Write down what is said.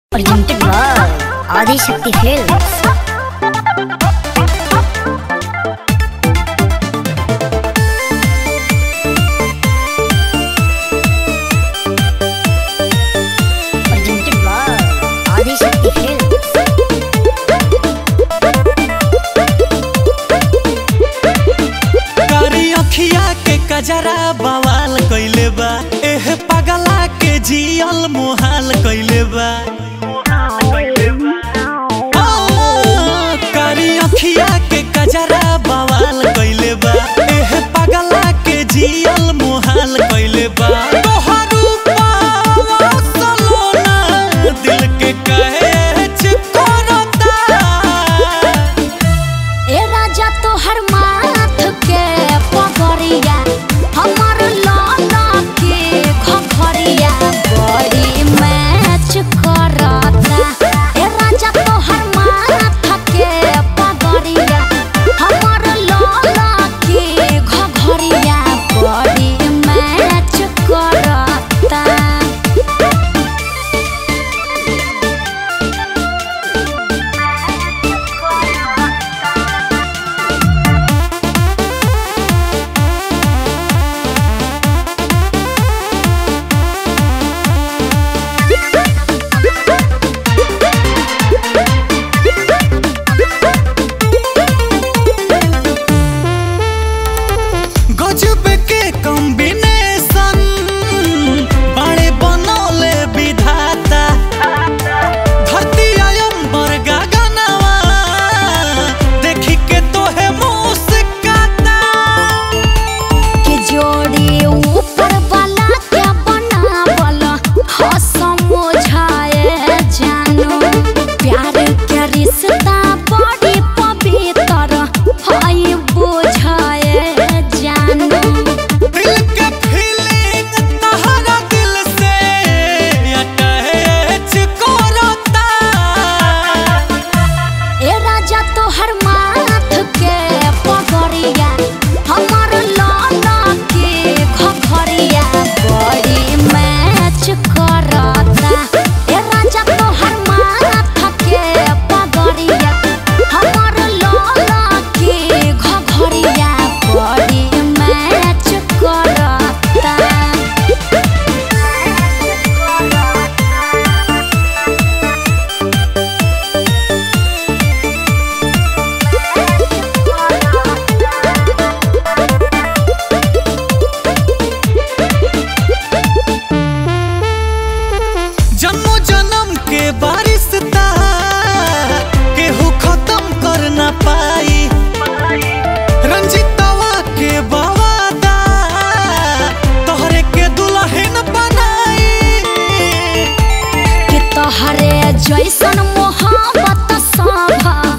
Presented by Adi Shakti Films. Presented by Adi Shakti Films. कारी अखिया के कजरा बवाल कइले बा, एह पगला के जियल मुहाल कइले बा। कारी अखिया के कजरा बवाल कइले बा, एह पगला के जियल मुहाल कइले बा। तोहर रूपवा सलोना दिल के कहे चिपकता। ए राजा तोहर माथ के पगड़िया हमर लाला के घघरिया बड़ी मैच करता। ए राजा तोहर माथ के पगड़िया हमर लाला के घघरिया बड़ी मैच करता। गजब के कॉम्बिनेशन बड़े बनौले विधाता। धरती अंबर गगनवा देखी के तोहे मुस्काता। के जोड़ी ऊपर वाला के बनावल हो समझाए जानो। प्यार के रिश्ता बड़ी पवित्र है बुझाए जानो। दिल के फीलिंग तहरा दिल से अटैच करता। ए राजा तोहर माथ के पगड़िया हमर लाला के घघरिया बड़ी मैच करता। ए राजा तोहर माथ के पगड़िया हमर लाला के घघरिया बड़ी मैच करता। जन्मों जन्म के बारिशता केहू खत्म कर ना पाई। रंजितवा के बवादा तोहरे के दुल्हन बनाई। कि तोहरे जैसन मोहब्बत सब